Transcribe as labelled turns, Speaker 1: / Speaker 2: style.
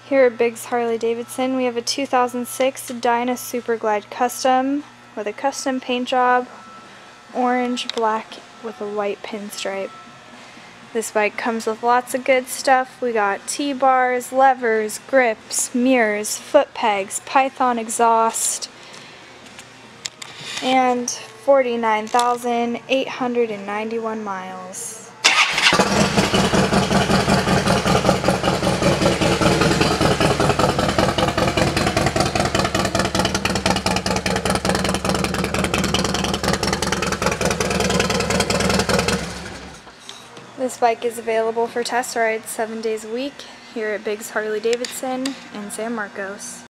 Speaker 1: Here at Biggs Harley Davidson, we have a 2006 Dyna Super Glide Custom with a custom paint job, orange, black with a white pinstripe. This bike comes with lots of good stuff. We got T-bars, levers, grips, mirrors, foot pegs, Python exhaust, and 49,891 miles. This bike is available for test rides 7 days a week here at Biggs Harley Davidson in San Marcos.